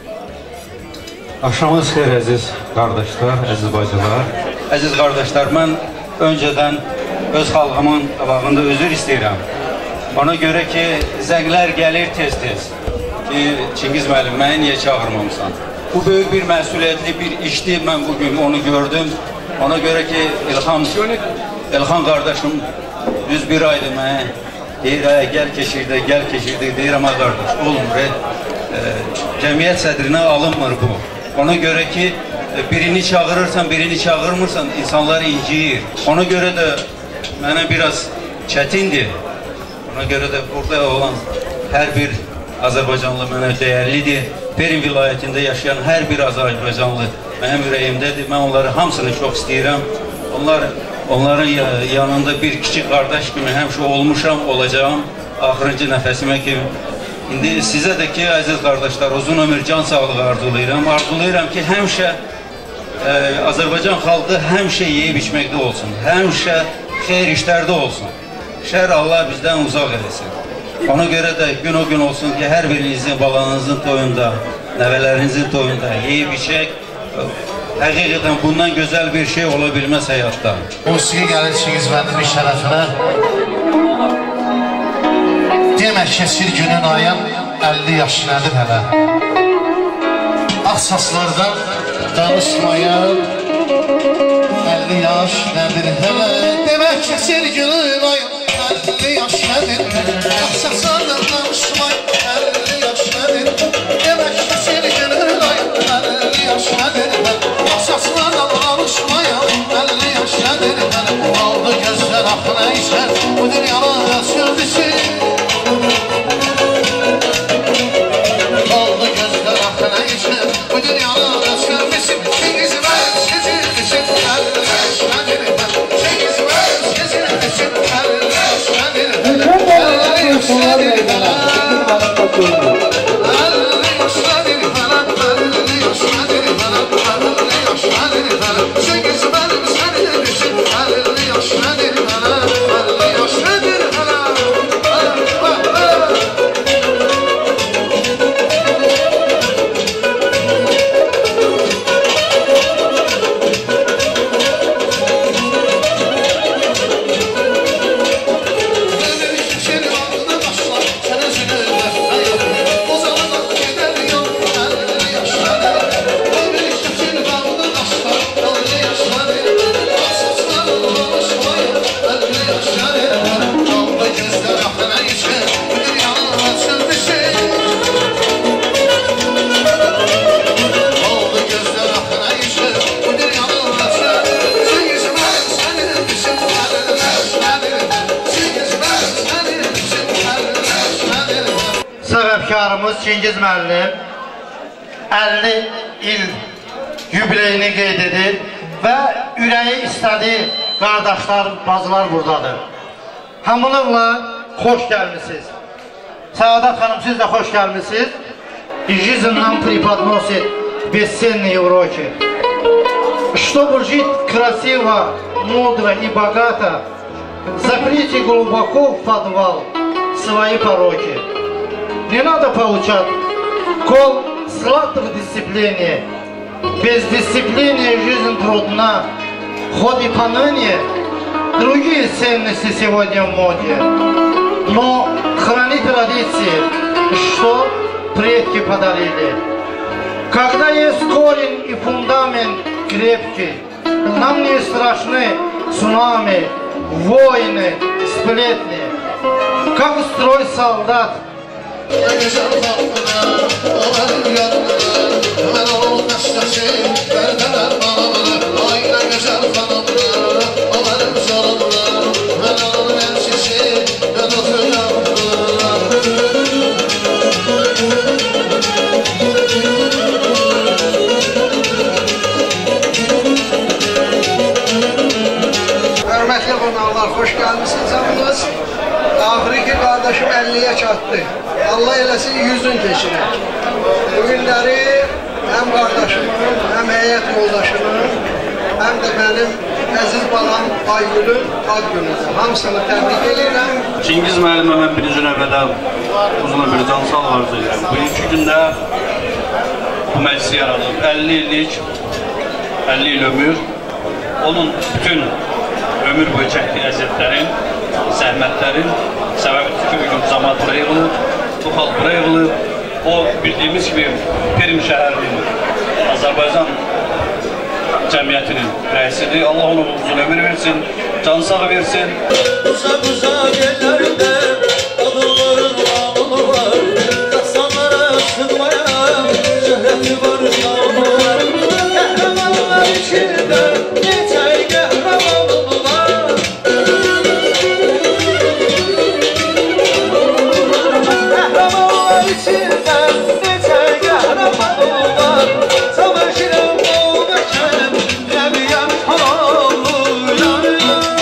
Axşamınız xeyir əziz qardaşlar, əziz bacılar. Əziz qardaşlar, mən öncədən öz xalqımın qabağında özür istəyirəm. Ona görə ki, zənglər gəlir tez-tez ki, Çingiz müəllim, məni niyə çağırmamısan? Bu böyük bir məsuliyyətli bir işdir, mən bugün onu gördüm. Ona görə ki, İlham, İlham qardaşım düz bir aydır mənə deyir, gəl keçirdə, gəl keçirdə, deyirəm, ha qardaş, olmur, e, cəmiyyət sədrinə alınmır bu. Ona görə ki, birini çağırırsan, birini çağırmırsan, insanlar inciyir. Ona görə də mənə biraz çətindir. Ona görə də burada olan hər bir Azərbaycanlı mənə dəyərlidir. Perm vilayətində yaşayan hər bir Azərbaycanlı mənim ürəyimdədir. Mən onları hamısını çox istəyirəm. Onlar, onların yanında bir kiçik qardaş kimi həmişə olmuşam, olacağım. Axırıncı nəfəsimə kimi. İndi sizə də ki, əziz qardaşlar, uzun ömür, can sağlığı arzulayıram. Arzulayıram ki, həmişə e, Azərbaycan xalqı həmişə yeyib içməkdə olsun. Həmişə xeyir işlərdə olsun. Şər Allah bizdən uzaq eləsin. Ona görə də gün o gün olsun ki, hər birinizin, balanızın toyunda, nəvələrinizin toyunda yeyib içək. Həqiqətən bundan gözəl bir şey ola bilməz həyatda. Musiqi gəlir Çingiz müəllimin şərəfinə. Demək keçir günün ayın əlli yaş nədir hələ. Axsaslardan danışmayan əlli yaş nədir hələ. Demək keçir günün ayın əlli yaş nədir. Axsaslardan danışmayan əlli yaş nədir. Demək keçir günün ayın əlli yaş nədir hələ. Axsaslardan danışmayan əlli yaş nədir hələ. Aldı gözlər axına işər bu dünyada sözlüsü. Oldu gözler aklına işler bu dünyada sürmesin. Çingiz müəllim sizin için əlli yaş nədir hələ. Çingiz müəllim sizin için əlli yaş nədir hələ. Əlli yaş nədir hələ. Əlli yaş nədir hələ. Əlli yaş nədir hələ. Əlli yaş nədir hələ. Çingiz müəllim sizin için əlli yaş nədir hələ. Əlli yaş nədir hələ. səbəbkarımız Çingiz müəllim əlli il yubileyini qeyd edir və ürəyi istədi qardaşlar, bacılar buradadır. Hamınızla xoş gəlmişsiniz. Səadət xanım, siz də xoş gəlmişsiniz. Жизнь нам преподносит бесценные уроки. Чтобы жить красиво, мудро и богато, заприте глубоко в подвал свои пороки. Не надо получать кол сладких в дисциплине. Без дисциплины жизнь трудна. Хоть и поныне другие ценности сегодня в моде. Но храни традиции, что предки подарили. Когда есть корень и фундамент крепкий, нам не страшны цунами, войны, сплетни. Как строй солдат. Hörmətli qonaqlar, xoş gəlmişsiniz hamınız. Afriki qardaşım əlliyə çatdı. Allah eləsin yüzün keçirir. Bu günləri həm qardaşımın, həm həyat yoldaşımın, həm də mənim əziz balam Aygül'ün ad günüdür. Hamısını təbrik edirəm. Çingiz müəllimə mən birinci növbədə uzun bir cansal arzu edirəm. Bugünkü gündə bu məclisi yaradıb. əlli illik, əlli il ömür. Onun bütün ömür boyu çəkdiyi əziyyətlərin, zəhmətlərin səbəbidir ki, bugün cəmaət buraya yığılıb, bu xalq buraya yığılıb. O, bildiyimiz kimi, Perm şəhərinin, Azərbaycan cəmiyyətinin rəisidir. Allah ona uzun ömür versin, can sağ versin. Uzaq-uzaq yerlərdə adılların namını var, dastanlara sığmayan şöhrəti var, şanı var. Qəhrəmanlar içində neçə qəhrəmanı var. Qəhrəmanlar içində neçə qəhrəmanı var. Savaşırım o məşəm, nəbiyəm halallı yarım.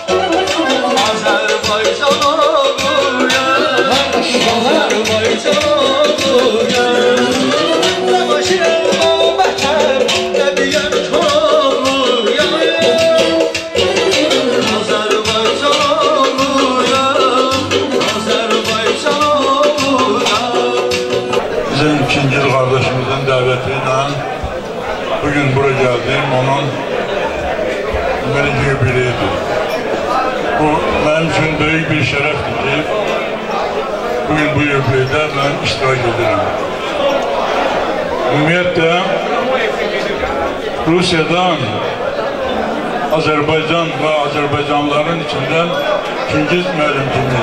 Azərbaycan olur yarım, Azərbaycan olur yarım. Savaşırım o məşəm, nəbiyəm halallı yarım. Azərbaycan olur yarım, Azərbaycan olur yarım. Bizim Çingiz kardeşimizin davetiyle bugün buraya geldim, onun birinci yubileydi. Bu benim için büyük bir şereftir ki bugün bu yubileyde ben iştirak ederim. Ümumiyyətlə Rusiyadan Azərbaycan ve Azərbaycanlıların içinden Çingiz müəllim kimi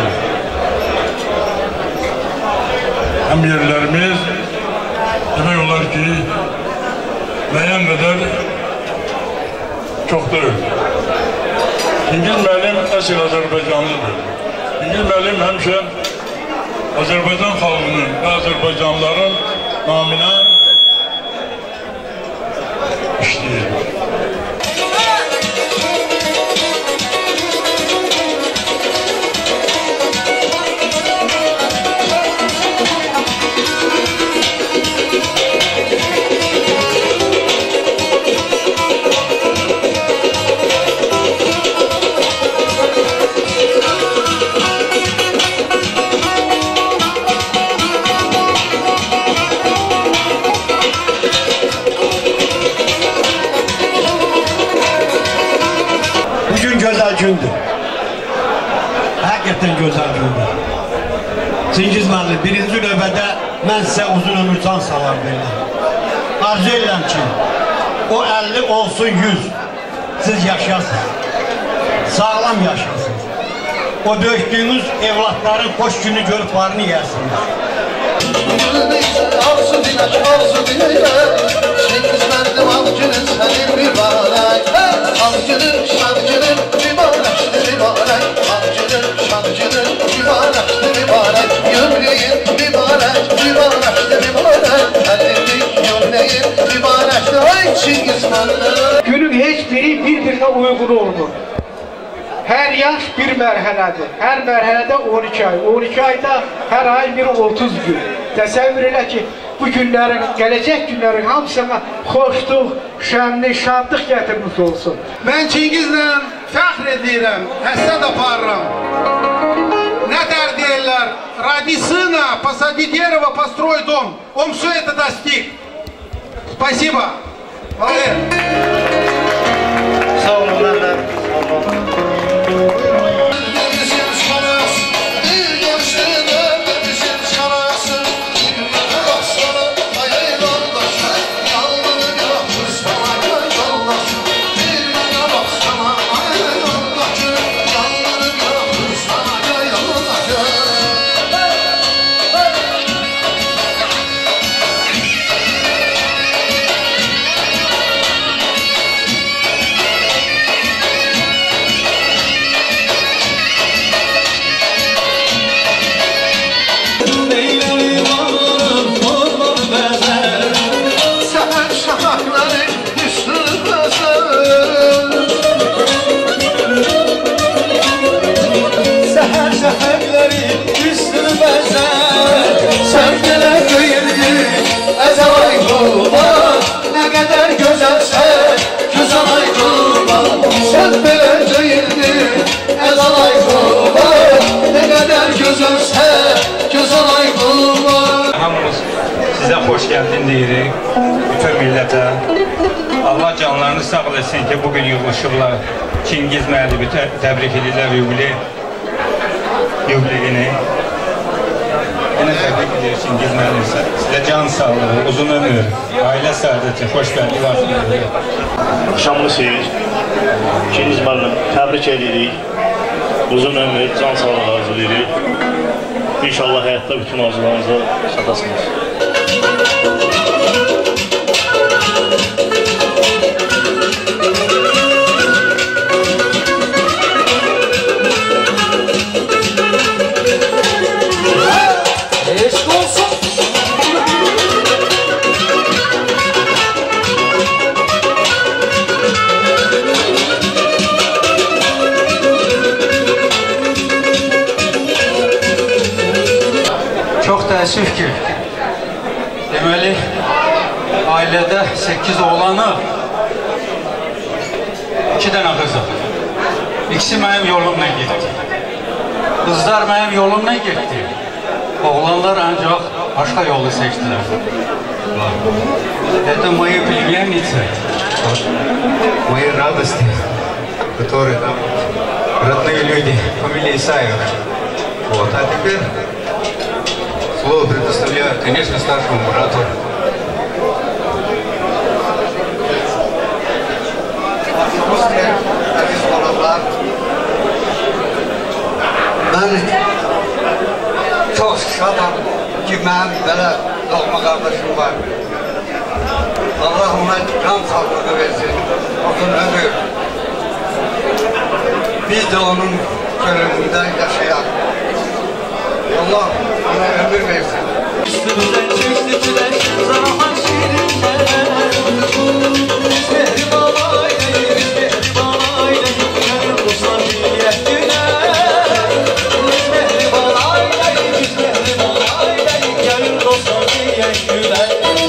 hem yerlerimiz demek olar ki müəyyən qədər çoxdur. Çingiz müəllim əsl Azərbaycanlıdır. Çingiz müəllim həmişə Azərbaycan xalqının və Azərbaycanlıların namına işləyir. Gündür. Həqiqətən gözəl gündür. Çingiz müəllim, birinci növbədə mən sizə uzun ömür can salar verirəm. Arzu edirəm ki, o əlli olsun yüz, siz yaşayasınız, sağlam yaşayasınız. O döktüyünüz evlatların xoş günü görüb varını yersiniz. Arzu dilək, arzu dilək, Çingiz müəllim al günün sənin mübarək. Al günün, şan günün, mübarəkdir mübarək. Al günün, şan günün, mübarəkdir mübarək. Yüreğin mübarək, Mübarəkdir, mübarək, əlillik yol neyir, mübarəkdir, ay Çingiz müəllim. Günün heç biri bir-birinə uyğun olmur. Hər yaş bir mərhələdir. Hər mərhələdə on iki ay. on iki ayda hər ay bir otuz gün. Təsəvvür elə ki, bu günlərin, gələcək günlərin hamısına xoşluq, şənlik, şadlıq gətirmiş olsun. Mən Çingizlə fəxr edirəm, həsəd aparıram. Nə dər deyirlər? Ради сына посади дерево, построй дом. Он все это достиг. Спасибо. Молодец. Sağ olun, mən də. Sizə xoş gəldin deyirik, bütün millətə. Allah canlarını sağ eləsin ki, bugün yığılışıblar. Çingiz müəllimi təbrik edirlər yubiley, yubileyini. Yenə təbrik edir Çingiz müəllim. Sizə can sağlığı, uzun ömür, ailə səadəti, xoşbəxtlik var. Axşamlı seyir. Çingiz müəllim, təbrik edirik. Uzun ömür, can sağlığı arzulayırıq. İnşallah həyatda bütün arzularınıza çatasınız. Təəssüf ki, deməli, ailədə səkkiz oğlanı, iki dənə qızıq. İkisi mənim yolumla getdi. Qızlar mənim yolumla getdi. Oğlanlar ancaq başqa yolu seçdilər. Это мои племянницы, мои радости, которые там родные люди, фамилия Исаев. Вот, а теперь слово предоставляю, конечно, старшему брату. Ben çok şadam ki benim böyle doğma kardeşim var. Allah ona can sağlığı versin, uzun ömür. Biz de onun gönlünden yaşayan. Allah ona ömür versin. Üstümüzden çekti çilek, zarahan şirinler. Mehriban aileyiz, mehriban aileyiz, gönül kusar niyettine. Mehriban aileyiz, mehriban aileyiz, gönül kusar niyettine.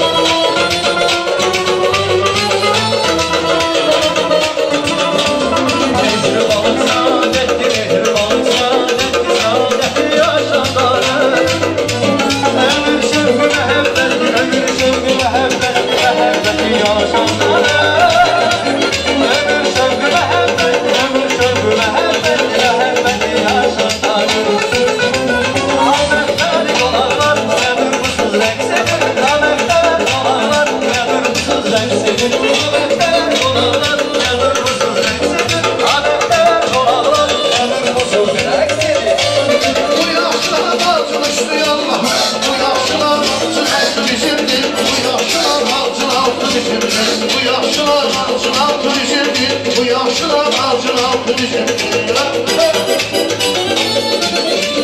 Mehriban saadetli, mehriban saadetli, saadetli yaşadarım. Ömür şevki mehabbeti, ömür şevki mehabbeti, mehabbeti yaşadarım. Ömür şevki mehabbeti, ömür şevki mehabbeti, mehabbeti yaşadarım. Ahmetler olanlar, nedir busuz renksedir? Ahmetler olanlar, nedir busuz renksedir? Ahmetler olanlar, nedir busuz renksedir? Ahmetler olanlar, nedir busuz renksedir? Bu yaşlara bacın üstü Allah, bu yaşlar bacın altı bizimdir, bu yaşlar bacın altı bizimdir, bu yaşlar bacın altı bizimdir, bu yaşlar bacın altı bizimdir.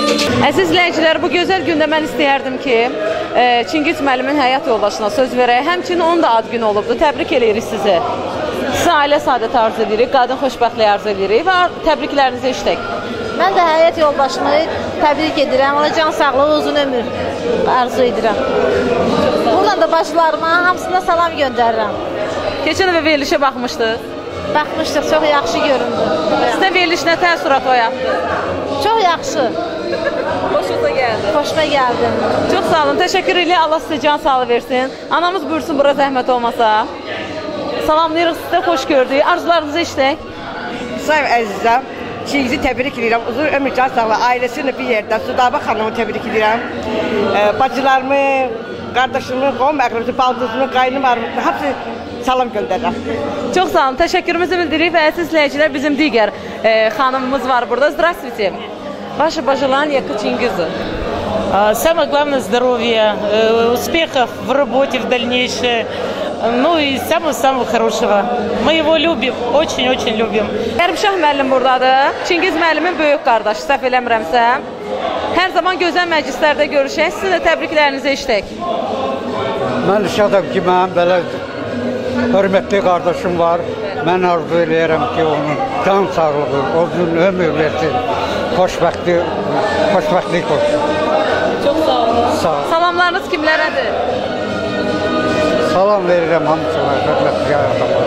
Əziz izləyicilər, bu gözəl gündə mən istəyərdim ki, e, Çingiz müəllimin həyat yoldaşına söz verək. Həmçinin onun da ad günü olubdur. Təbrik edirik sizi. Sizə ailə saadəti arzu edirik, qadın xoşbəxtliyi arzu edirik və təbriklərinizi eşitək. Mən də həyat yoldaşımı təbrik edirəm. Ona can sağlığı, uzun ömür arzu edirəm. Buradan da bacılarıma hamısına salam göndərirəm. Keçən dəfə verilişə baxmışdınız. Baxmışdıq, çox yaxşı göründü. Sizə veriliş nə təəssürat oyatdı? Çox yaxşı. Xoşunuza gəldi. Xoşuma gəldi. Çox sağ olun, təşəkkür edirəm. Allah sizə can sağlığı versin. Anamız buyursun, bura zəhmət olmasa. Salamlayırıq, sizə xoş gördük. Arzularınızı eşitək. Sayın əzizəm, Çingizi təbrik edirəm. Uzun ömür can sağlığı, ailəsini bir yerdə, Sudaba xanımı təbrik edirəm. Ee, bacılarımı, qardaşımı, qovum əqrəbisi, baldızımı, qaynım arvudunu, hepsi salam göndərirəm. Çox sağ olun, təşəkkürümüzü bildiririk və əziz izləyicilər, bizim digər e, xanımımız var burada. Здравствуйте. Ваше пожелание к Чингизу? Самое главное здоровья, успехов в работе в дальнейшее, ну и самого-самого хорошего. Мы его любим, очень-очень любим. Kərimşah müəllim buradadır. Çingiz müəllimin böyük qardaşı, səhv eləmirəmsə. Hər zaman gözəl məclislərdə görüşək. Sizin də təbriklərinizi eşitək. Mən şadam ki, mənim belə hörmətli qardaşım var. Mən arzu eləyərəm ki, onun can sağlığı, uzun ömür versin, xoşbəxtli, xoşbəxtlik olsun. Çox sağ olun. Sağ olun. Salamlarınız kimlərədir? Salam verirəm hamısına, hörmətli adamlar.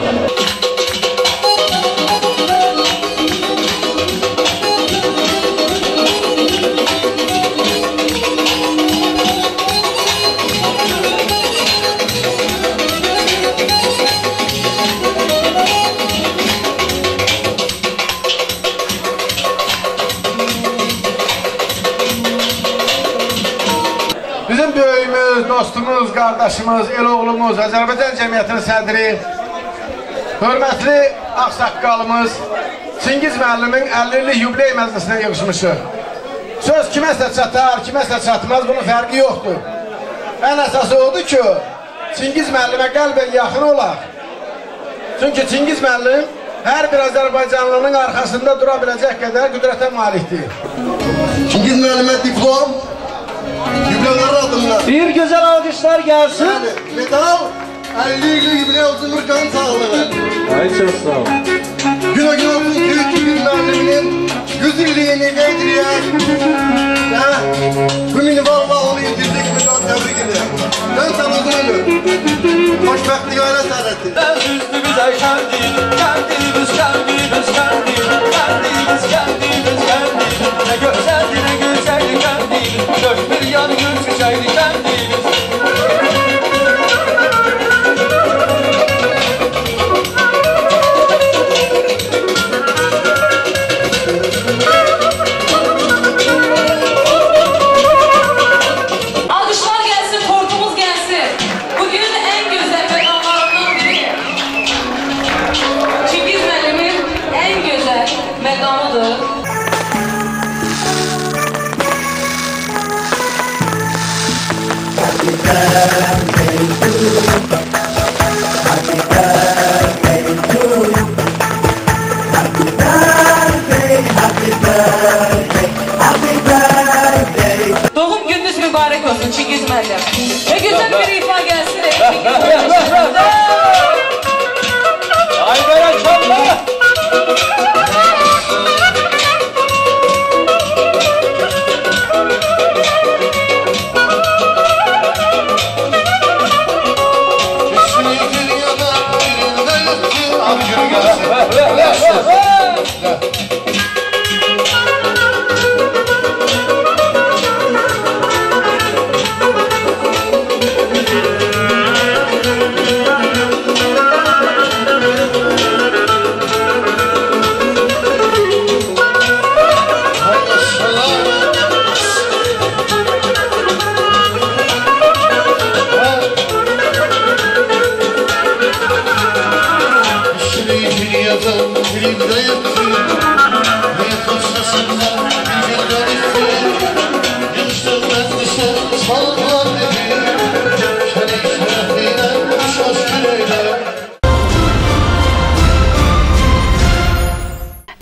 Bizim böyüyümüz, dostumuz, qardaşımız, el oğlumuz, Azərbaycan cəmiyyətinin sədri, hörmətli ağsaqqalımız Çingiz müəllimin əlli illik yubiley məclisinə yığışmışıq. Söz kiməsə çatar, kiməsə çatmaz, bunun fərqi yoxdur. Ən əsası odur ki, Çingiz müəllimə qəlbən yaxın olaq. Çünki Çingiz müəllim hər bir Azərbaycanlının arxasında dura biləcək qədər qüdrətə malikdir. Çingiz müəllimə diplom, Yubileler adına. Bir güzel alkışlar gelsin. Yani, medal elli illik yubiley olsun, can sağlığı. Ay çok sağ ol. Gün o gün olsun ki Çingiz müəlliminin yüz illiğini qeydiriyor. Bu mini vallahi onu indirdik ve daha tebrik ederim. Ben sana uzun ömür. Hoşbəxtlik aile saadeti. Üstümüz ay kendimiz, kendimiz, kendimiz, kendimiz, kendimiz, kendimiz, kendimiz. Ne güzeldi, ne güzeldi kendimiz. Dört bir yan gül çiçeğiydi kendimiz. Alkışlar gelsin, tortumuz gelsin. Bugün en güzel mekanlarından biri. Çingiz müəllimin en güzel mekanıdır. Doğum gününüz mübarek olsun Çingiz müəllim. Ve güzel bir ifa gelsin. Ay Berat Çamlı!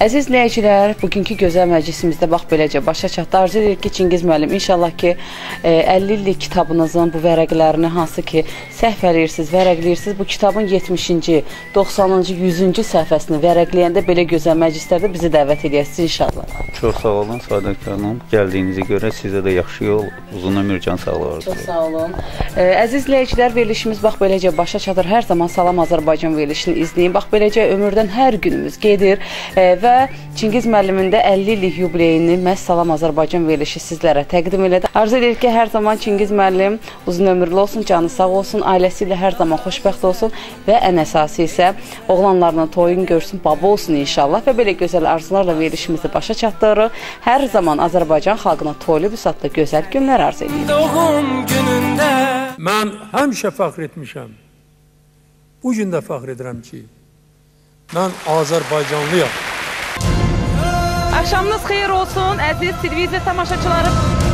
Əziz izləyicilər, bugünkü gözəl məclisimizdə bax beləcə başa çatdı. Arzu edirik ki, Çingiz müəllim, inşallah ki, əlli illik kitabınızın bu vərəqlərini hansı ki, səhv eləyirsiniz, vərəqləyirsiniz, bu kitabın yetmişinci, doxsanıncı, yüzüncü səhifəsini vərəqləyəndə belə gözəl məclislərdə bizi dəvət edəsiniz inşallah. Çox sağ olun Sadət xanım. Gəldiyinizi görə sizə də yaxşı yol, uzun ömür, can sağlığı arzulayıram. Çox sağ olun. Əziz izləyicilər, verilişimiz bax beləcə başa çatır. Hər zaman Salam Azərbaycan verilişini izləyin. Bax beləcə ömürdən hər günümüz gedir və Çingiz müəllimin də əlli illik yubileyini məhz Salam Azərbaycan verilişi sizlərə təqdim elədi. Arzu edirik ki, hər zaman Çingiz müəllim uzun ömürlü olsun, canı sağ olsun, ailəsi ilə hər zaman xoşbəxt olsun və ən əsası isə oğlanlarla toyun görsün, baba olsun inşallah və belə gözəl arzularla verilişimizi başa çatdırırıq. Hər zaman Azərbaycan xalqına toylu büsatlı gözəl günlər arzu edirik. Doğum günündə mən həmişə fəxr etmişəm. Bu gün də fəxr edirəm ki, mən Azərbaycanlıyam. Akşamınız xeyir olsun, əziz televiziya tamaşaçıları.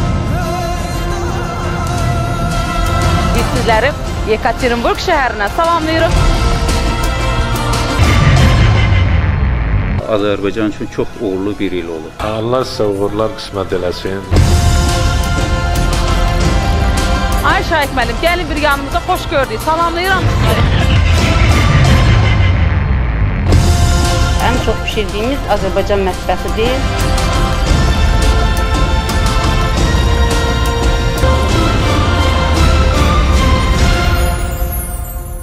Biz sizləri Yekaterinburg şəhərinə salamlayırıq. Azərbaycan üçün çox uğurlu bir il olur. Allah sizə uğurlar qismət eləsin. Ay Şahid müəllim, gəlin bir yanımıza xoş gördük, salamlayıram. Ən çox pişirdiyimiz Azərbaycan mətbəxidir.